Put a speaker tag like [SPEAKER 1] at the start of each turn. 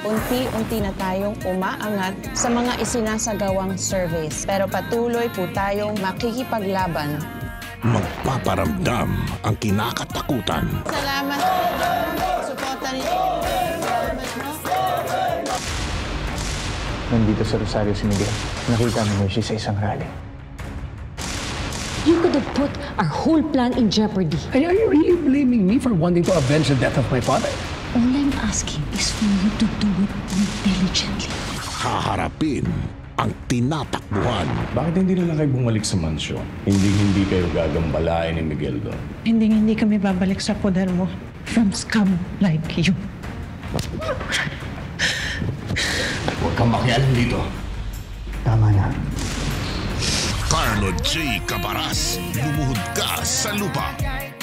[SPEAKER 1] unti-unti na tayong umaangat sa mga isinasagawang surveys. Pero patuloy po tayong makikipaglaban.
[SPEAKER 2] Magpaparamdam ang kinakatakutan.
[SPEAKER 1] Salamat. Suporta niyo.
[SPEAKER 3] Nandito sa Rosario si Miguel. Nakita mo siya sa isang rally.
[SPEAKER 4] You could have put our whole plan in jeopardy.
[SPEAKER 5] Are you really blaming me for wanting to avenge the death of my father?
[SPEAKER 4] All I'm asking is for you to do it intelligently.
[SPEAKER 2] Haharapin ang tinatakbuhan.
[SPEAKER 6] Bakit hindi na lang kayo bumalik sa mansyon? Hindi kayo gagambalain ni Miguel doon.
[SPEAKER 7] Hindi kami babalik sa poder mo from scum like you.
[SPEAKER 6] Huwag kang makialam dito.
[SPEAKER 3] Tama na.
[SPEAKER 2] Carlo J. Cabaras, lumuhod ka sa lupa.